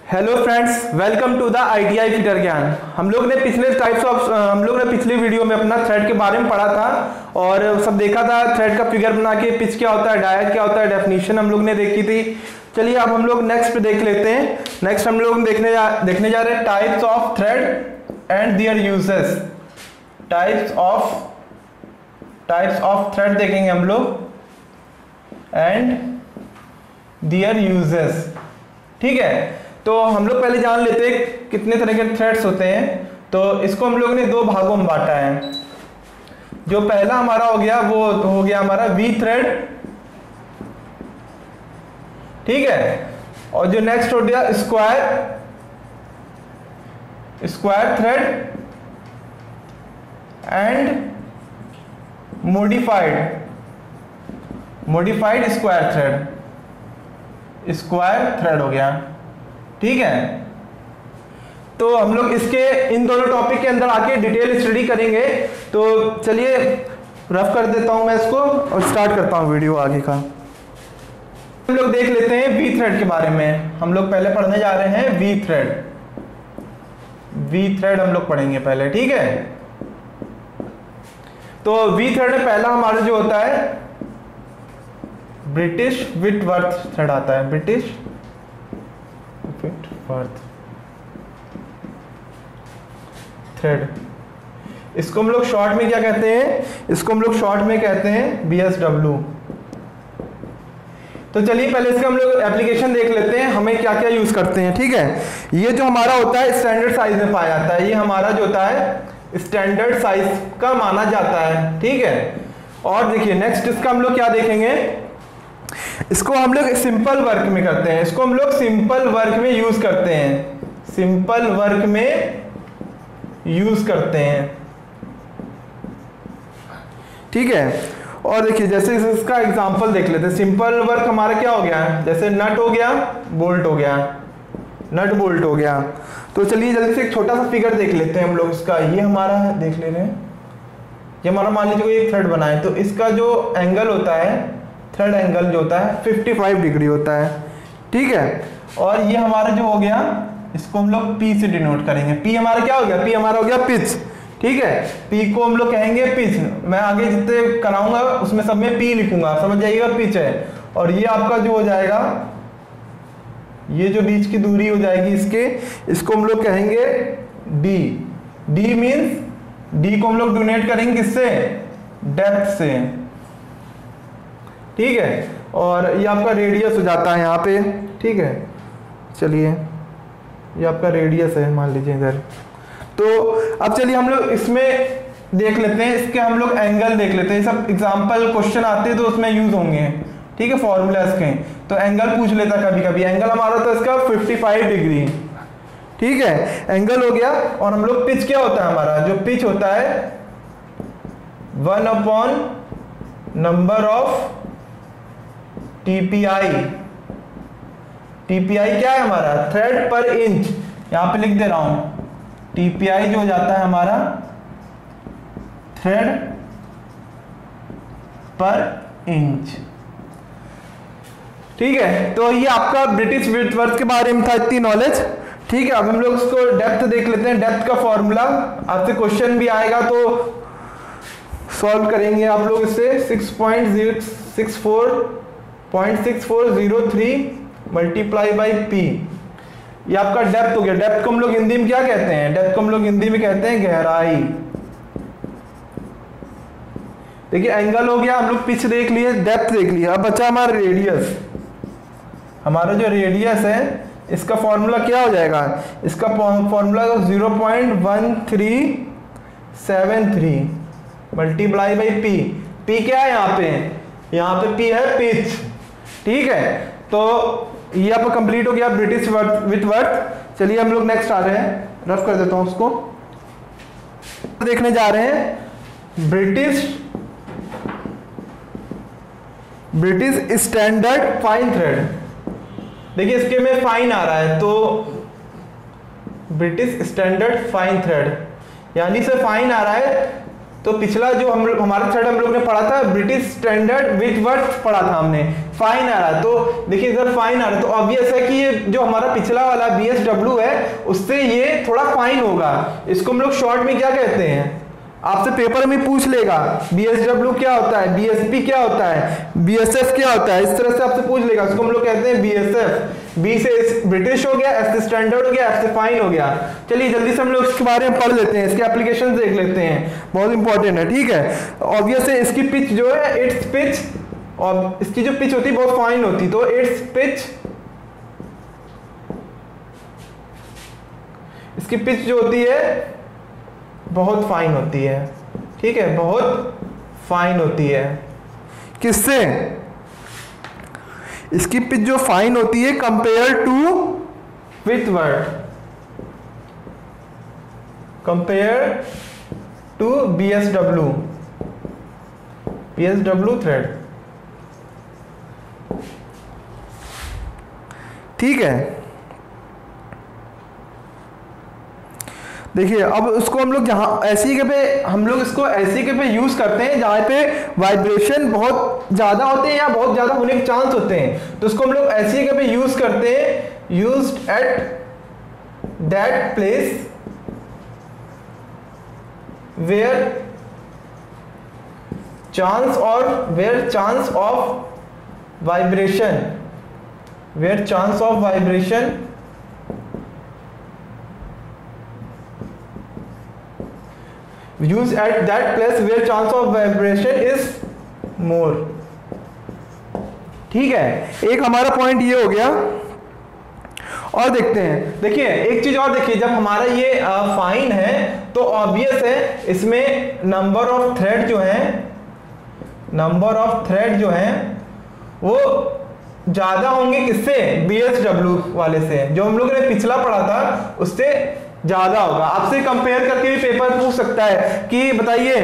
Hello friends, welcome to the ITI fitter Gyan. हम लोग ने पिछले वीडियो में अपना थ्रेड के बारे में पढ़ा था और सब देखा था। थ्रेड का फिगर बना के पिच क्या होता है, डायट क्या होता है, डेफिनेशन हम लोग ने देखी थी। चलिए अब हम लोग नेक्स्ट देख लेते हैं। नेक्स्ट हम लोग देखने जा रहे हैं types of thread and their uses. Types of thread देखेंगे हम लोग एंड देयर यूजेस। ठीक है, तो हम लोग पहले जान लेते हैं कितने तरह के थ्रेड्स होते हैं। तो इसको हम लोग ने दो भागों में बांटा है। जो पहला हमारा हो गया वो हो गया हमारा वी थ्रेड, ठीक है। और जो नेक्स्ट हो गया square thread and modified square thread हो गया, ठीक है। तो हम लोग इसके इन दोनों टॉपिक के अंदर आके डिटेल स्टडी करेंगे। तो चलिए रफ कर देता हूं मैं इसको और स्टार्ट करता हूं वीडियो आगे का। हम लोग देख लेते हैं वी थ्रेड के बारे में। हम लोग पहले पढ़ने जा रहे हैं वी थ्रेड हम लोग पढ़ेंगे पहले, ठीक है। तो वी थ्रेड में पहला हमारा जो होता है ब्रिटिश विटवर्थ थ्रेड आता है। ब्रिटिश विटवर्थ थ्रेड, इसको हम लोग शॉर्ट में क्या कहते हैं? इसको हम लोग शॉर्ट में कहते हैं BSW। तो चलिए पहले इसका हम लोग एप्लीकेशन देख लेते हैं, हमें क्या क्या यूज करते हैं, ठीक है। ये जो हमारा होता है स्टैंडर्ड साइज में पाया जाता है। ये हमारा जो होता है स्टैंडर्ड साइज का माना जाता है, ठीक है। और देखिए नेक्स्ट इसका हम लोग क्या देखेंगे, इसको हम लोग सिंपल वर्क में करते हैं। इसको हम लोग सिंपल वर्क में यूज करते हैं, सिंपल वर्क में यूज करते हैं, ठीक है। और देखिए जैसे इसका एग्जांपल देख लेते हैं। सिंपल वर्क हमारा क्या हो गया, जैसे नट हो गया, बोल्ट हो गया, नट बोल्ट हो गया। तो चलिए जल्दी से एक छोटा सा फिगर देख लेते हैं हम लोग इसका। ये हमारा देख ले रहे हैं, ये हमारा मान लीजिए कोई एक थ्रेड बना है। तो इसका जो एंगल होता है, थ्रेड एंगल जो होता है 55 डिग्री होता है, ठीक है। और ये हमारा जो हो गया, इसको हम लोग P से डिनोट करेंगे। P हमारा क्या हो गया? P हमारा हो गया पिच, ठीक है। P को हम लोग कहेंगे पिच। मैं आगे जितने कराऊंगा उसमें सब में P लिखूंगा, समझ जाइएगा पिच है। और ये आपका जो हो जाएगा, ये जो बीच की दूरी हो जाएगी इसको हम लोग कहेंगे D। D मीन्स D को हम लोग डोनेट करेंगे किससे? डेप्थ से, ठीक है। और ये आपका रेडियस हो जाता है यहाँ पे, ठीक है। चलिए ये आपका रेडियस है मान लीजिए इधर। तो अब चलिए हम लोग इसमें देख लेते हैं, इसके हम लोग एंगल देख लेते हैं। सब एग्जांपल क्वेश्चन आते हैं तो उसमें यूज होंगे, ठीक है, फॉर्मूला इसके। तो एंगल पूछ लेता कभी कभी। एंगल हमारा तो इसका 55 डिग्री, ठीक है, एंगल हो गया। और हम लोग पिच क्या होता है हमारा, जो पिच होता है 1/, नंबर ऑफ TPI। TPI क्या है हमारा? थ्रेड पर इंच। यहां पे लिख दे रहा हूं, TPI जो हो जाता है हमारा थ्रेड पर इंच, ठीक है। तो ये आपका ब्रिटिश विटवर्थ के बारे में था, इतनी नॉलेज, ठीक है। अब हम लोग इसको डेप्थ देख लेते हैं। डेप्थ का फॉर्मूला आपसे क्वेश्चन भी आएगा तो सॉल्व करेंगे आप लोग इससे। 6.6403 मल्टीप्लाई बाई P। ये आपका डेप्थ हो गया। डेप्थ को हम लोग हिंदी में क्या कहते हैं? डेप्थ को हम लोग हिंदी में कहते हैं गहराई। देखिए एंगल हो गया, हम लोग पिच देख लिए, डेप्थ देख लिया। अब बचा हमारा रेडियस। हमारा जो रेडियस है इसका फॉर्मूला क्या हो जाएगा? इसका formula 0.1373 multiply by P। P क्या है यहाँ पे? यहाँ पे P है पिच, ठीक है। तो ये आपका कंप्लीट हो गया ब्रिटिश विटवर्थ। चलिए हम लोग नेक्स्ट आ रहे हैं, रफ कर देता हूं उसको। देखने जा रहे हैं ब्रिटिश स्टैंडर्ड फाइन थ्रेड। देखिए इसके में फाइन आ रहा है, तो ब्रिटिश स्टैंडर्ड फाइन थ्रेड यानी से फाइन आ रहा है तो पिछला जो हमारा थ्रेड हम लोग ने पढ़ा था ब्रिटिश स्टैंडर्ड विटवर्थ पढ़ा था हमने, फाइन आ रहा है। तो देखिए इधर फाइन आ रहा है तो ऑब्वियस है कि ये जो हमारा पिछला वाला BSW है उससे ये थोड़ा फाइन होगा। इसको हम लोग शॉर्ट में क्या कहते हैं, आपसे पेपर में पूछ लेगा BSW क्या होता है, BSP क्या होता है, BSF क्या होता है, इस तरह से आपसे पूछ लेगा। उसको हम लोग कहते हैं BSF। B से ब्रिटिश हो गया, S से स्टैंडर्ड हो गया, F से फाइन हो गया। चलिए जल्दी से हम लोग इसके बारे में पढ़ लेते हैं, इसके एप्लीकेशन देख लेते हैं, बहुत इंपॉर्टेंट है। ठीक है, ऑब्वियस है इसकी पिच जो है इट्स पिच, और इसकी जो पिच होती है बहुत फाइन होती, तो इट्स पिच, इसकी पिच जो होती है बहुत फाइन होती है। ठीक है, बहुत फाइन होती है। किससे? इसकी पिच जो फाइन होती है compare to Whitworth, compare to BSW thread. ठीक है, देखिए अब उसको हम लोग जहाँ ऐसी जगह पे हम लोग इसको ऐसी जगह पे यूज करते हैं जहाँ पे वाइब्रेशन बहुत ज़्यादा होते हैं या बहुत ज़्यादा होने के चांस होते हैं, तो उसको हम लोग ऐसी जगह पे यूज करते हैं, used at that place where chance of vibration, where chance of vibration use at that place where chance of vibration is more। ठीक है, एक हमारा पॉइंट ये हो गया। और देखते हैं, देखिए एक चीज और देखिए, जब हमारा ये फाइन है तो ऑब्वियस है इसमें नंबर ऑफ थ्रेड जो है वो ज्यादा होंगे किससे, BSW वाले से। जो हम लोग ने पिछला पढ़ा था उससे ज्यादा होगा। आपसे कंपेयर करके भी पेपर पूछ सकता है कि बताइए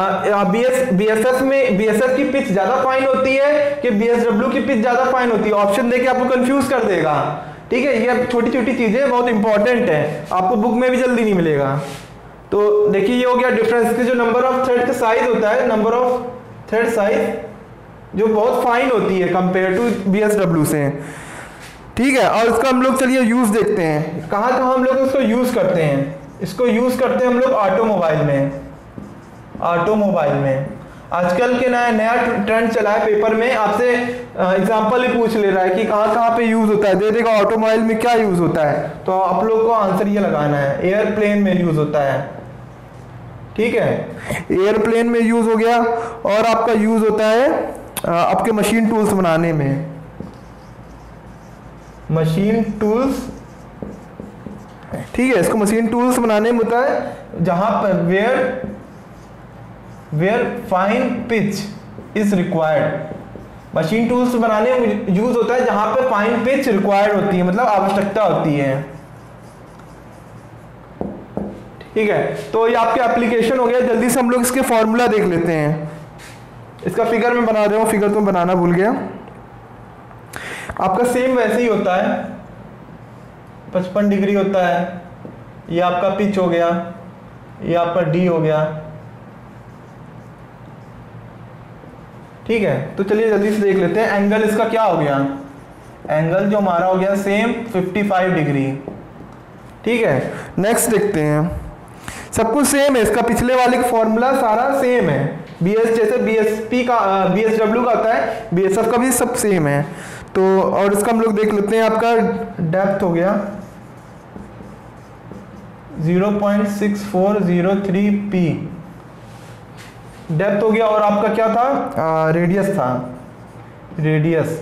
BSF की पिच ज्यादा फाइन होती है कि BSW की पिच ज्यादा फाइन होती है, ऑप्शन देके आपको कंफ्यूज कर देगा। ठीक है, ये छोटी छोटी चीजें बहुत इंपॉर्टेंट है, आपको बुक में भी जल्दी नहीं मिलेगा। तो देखिए ये हो गया डिफरेंस कि जो नंबर ऑफ थ्रेड का साइज होता है, नंबर ऑफ थ्रेड साइज जो बहुत फाइन होती है कंपेयर टू BSW से। ठीक है, और इसका हम लोग चलिए यूज देखते हैं, कहाँ कहाँ हम लोग इसको यूज करते हैं। इसको यूज करते हैं हम लोग ऑटोमोबाइल में। आजकल के नया ट्रेंड चला है, पेपर में आपसे एग्जांपल ही पूछ ले रहा है कि कहाँ कहाँ पे यूज होता है, दे देगा ऑटोमोबाइल में क्या यूज होता है, तो आप लोग को आंसर ये लगाना है, एयरप्लेन में यूज होता है। ठीक है, एयरप्लेन में यूज हो गया। और आपका यूज होता है आपके मशीन टूल्स बनाने में, मशीन टूल्स। ठीक है, इसको मशीन टूल्स बनाने में होता है जहां पर where fine pitch is required. Machine tools बनाने में यूज होता है जहां पर फाइन पिच रिक्वायर्ड होती है, मतलब आवश्यकता होती है। ठीक है, तो ये आपके एप्लीकेशन हो गया। जल्दी से हम लोग इसके फॉर्मूला देख लेते हैं। इसका फिगर में बना रहा हूं, फिगर तो बनाना भूल गया। आपका सेम वैसे ही होता है, 55 डिग्री होता है। ये आपका पिच हो गया, ये आपका D हो गया। ठीक है, तो चलिए जल्दी से देख लेते हैं एंगल इसका क्या हो गया। एंगल जो हमारा हो गया सेम 55 डिग्री। ठीक है, नेक्स्ट देखते हैं। सब कुछ सेम है, इसका पिछले वाले का फॉर्मूला सारा सेम है। जैसे BSW का होता है, BSF का भी सब सेम है। तो और इसका हम लोग देख लेते हैं। आपका डेप्थ हो गया 0.6403 P डेप्थ हो गया। और आपका क्या था, रेडियस था, रेडियस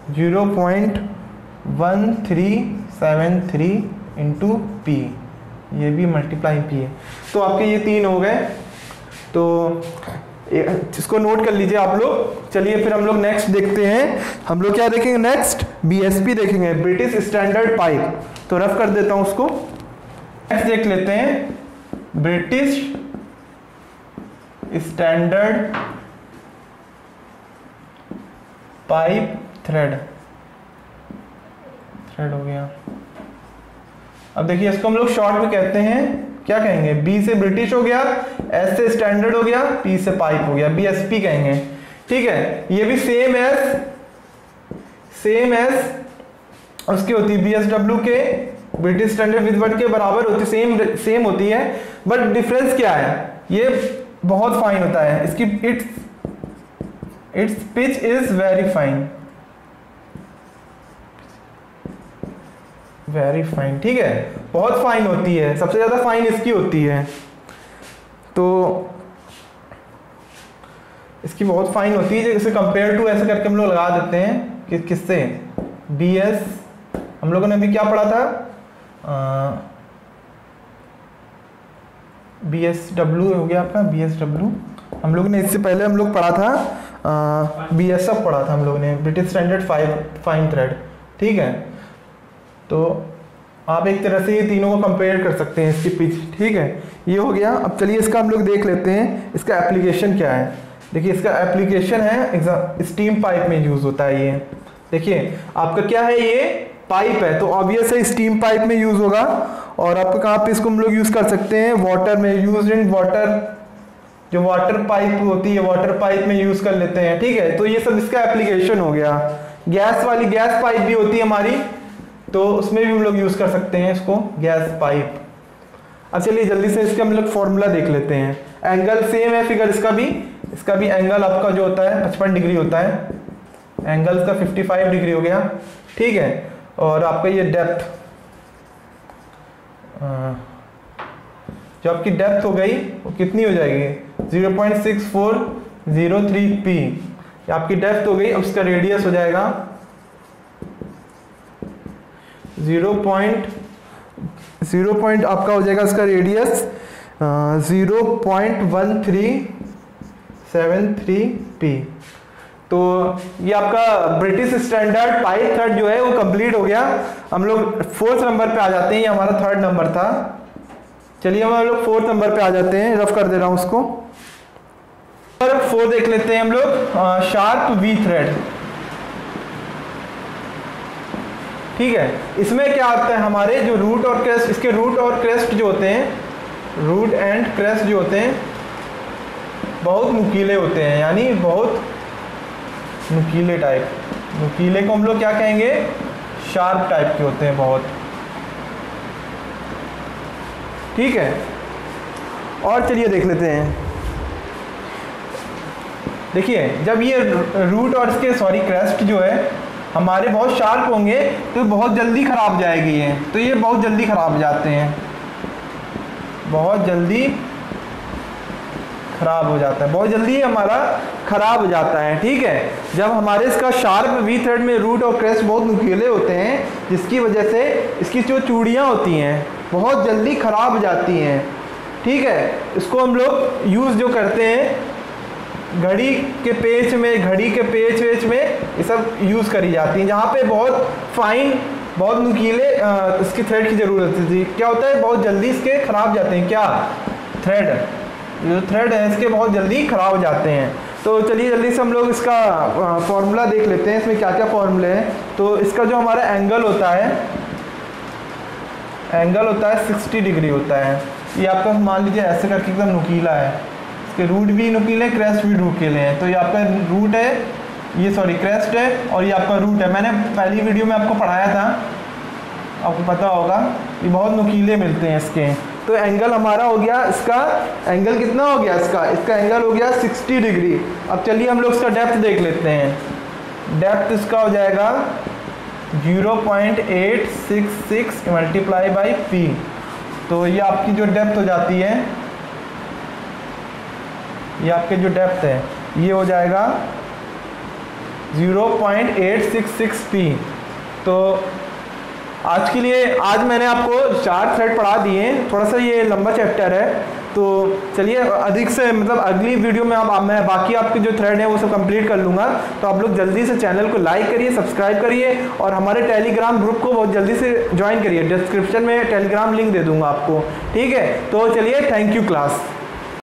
0.1373 इंटू P, ये भी मल्टीप्लाई P है। तो आपके ये 3 हो गए, तो इसको नोट कर लीजिए आप लोग। चलिए फिर हम लोग नेक्स्ट देखते हैं। हम लोग क्या देखेंगे नेक्स्ट, BSP देखेंगे, ब्रिटिश स्टैंडर्ड पाइप। तो रफ कर देता हूं उसको। नेक्स्ट देख लेते हैं ब्रिटिश स्टैंडर्ड पाइप थ्रेड हो गया। अब देखिए इसको हम लोग शॉर्ट में कहते हैं, क्या कहेंगे, B से ब्रिटिश हो गया, एस से स्टैंडर्ड हो गया, पी से पाइप हो गया, बीएसपी कहेंगे। ठीक है, ये भी सेम एज उसकी होती है बीएसडब्ल्यू के ब्रिटिश स्टैंडर्ड विथवर्ड के बराबर होती, सेम होती है, बट डिफरेंस क्या है, ये बहुत फाइन होता है, इसकी its pitch is very fine, very fine. ठीक है, बहुत फाइन होती है, सबसे ज्यादा फाइन इसकी होती है, तो इसकी बहुत फाइन होती है। जैसे कंपेयर टू ऐसे करके हम लोग लगा देते हैं कि किससे, बीएस हम लोगों ने अभी क्या पढ़ा था, बीएसडब्ल्यू हो गया आपका, बीएसडब्ल्यू हम लोग ने इससे पहले हम लोग पढ़ा था, बीएसएफ पढ़ा था हम लोग ने, ब्रिटिश स्टैंडर्ड फाइन थ्रेड। ठीक है, तो आप एक तरह से ये तीनों को कंपेयर कर सकते हैं, इसकी पिच। ठीक है, ये हो गया। अब चलिए इसका हम लोग देख लेते हैं इसका एप्लीकेशन क्या है। देखिए इसका एप्लीकेशन है स्टीम पाइप में यूज होता है ये। देखिए आपका क्या है, ये पाइप है, तो ऑब्वियस है स्टीम पाइप में यूज होगा। और आपको कहाँ पे इसको हम लोग यूज कर सकते हैं, वाटर में, यूज इन वाटर, जो वाटर पाइप होती है वाटर पाइप में यूज कर लेते हैं। ठीक है, तो ये सब इसका एप्लीकेशन हो गया। गैस वाली गैस पाइप भी होती है हमारी, तो उसमें भी हम लोग यूज कर सकते हैं इसको, गैस पाइप। अब चलिए जल्दी से इसका हम लोग फॉर्मूला देख लेते हैं। एंगल सेम है फिगर, इसका भी एंगल आपका जो होता है 55 डिग्री होता है, एंगल का 55 डिग्री हो गया। ठीक है, और आपका ये डेप्थ, जो आपकी डेप्थ हो गई वो कितनी हो जाएगी, 0.6403 पी, आपकी डेप्थ हो गई। अब इसका रेडियस हो जाएगा 0. आपका हो जाएगा इसका रेडियस 0.1373 पी। तो ये आपका ब्रिटिश स्टैंडर्ड पाइप थ्रेड जो है वो कंप्लीट हो गया। हम लोग 4th नंबर पे आ जाते हैं, ये हमारा 3rd नंबर था। चलिए हम लोग 4th नंबर पे आ जाते हैं, रफ कर दे रहा हूं उसको। 4 देख लेते हैं हम लोग, शार्प वी थ्रेड। ठीक है, इसमें क्या आता है, हमारे जो रूट और क्रेस्ट, इसके रूट और क्रेस्ट जो होते हैं, रूट एंड क्रेस्ट जो होते हैं बहुत नुकीले होते हैं, यानी बहुत नुकीले टाइप, नुकीले को हम लोग क्या कहेंगे, शार्प टाइप के होते हैं बहुत। ठीक है, और चलिए देख लेते हैं। देखिए जब ये रूट और इसके क्रेस्ट जो है हमारे बहुत शार्प होंगे तो बहुत जल्दी खराब हो जाएगी ये, तो ये बहुत जल्दी खराब हो जाते हैं, बहुत जल्दी खराब हो जाता है, बहुत जल्दी हमारा खराब हो जाता है। ठीक है, जब हमारे इसका शार्प वी थ्रेड में रूट और क्रेस्ट बहुत नुकीले होते हैं, जिसकी वजह से इसकी जो चूड़ियाँ होती हैं बहुत जल्दी खराब हो जाती हैं। ठीक है, इसको हम लोग यूज़ जो करते हैं घड़ी के पेच में, घड़ी के पेच वेच में ये सब यूज़ करी जाती हैं, जहाँ पे बहुत फाइन, बहुत नुकीले इसकी थ्रेड की ज़रूरत होती है। क्या होता है, बहुत जल्दी इसके खराब जाते हैं, क्या थ्रेड, जो थ्रेड है इसके बहुत जल्दी खराब हो जाते हैं। तो चलिए जल्दी से हम लोग इसका फॉर्मूला देख लेते हैं, इसमें क्या क्या फॉर्मूले हैं। तो इसका जो हमारा एंगल होता है 60 डिग्री होता है। ये आपका मान लीजिए ऐसे करके एकदम नुकीला है, इसके रूट भी नुकीले, क्रेस्ट भी नुकीले हैं। तो ये आपका रूट है, ये क्रेस्ट है, और ये आपका रूट है। मैंने पहली वीडियो में आपको पढ़ाया था, आपको पता होगा, ये बहुत नुकीले मिलते हैं इसके। तो एंगल हमारा हो गया, इसका एंगल कितना हो गया, इसका एंगल हो गया 60 डिग्री। अब चलिए हम लोग इसका डेप्थ देख लेते हैं। डेप्थ इसका हो जाएगा 0.866 मल्टीप्लाई बाई पी। तो ये आपकी जो डेप्थ हो जाती है, ये आपके जो डेप्थ है ये हो जाएगा 0.866 पी। तो आज के लिए, आज मैंने आपको 4 थ्रेड पढ़ा दिए, थोड़ा सा ये लंबा चैप्टर है, तो चलिए अधिक से मतलब अगली वीडियो में मैं बाकी आपके जो थ्रेड है वो सब कंप्लीट कर लूँगा। तो आप लोग जल्दी से चैनल को लाइक करिए, सब्सक्राइब करिए, और हमारे टेलीग्राम ग्रुप को बहुत जल्दी से ज्वाइन करिए। डिस्क्रिप्शन में टेलीग्राम लिंक दे दूँगा आपको। ठीक है, तो चलिए, थैंक यू क्लास।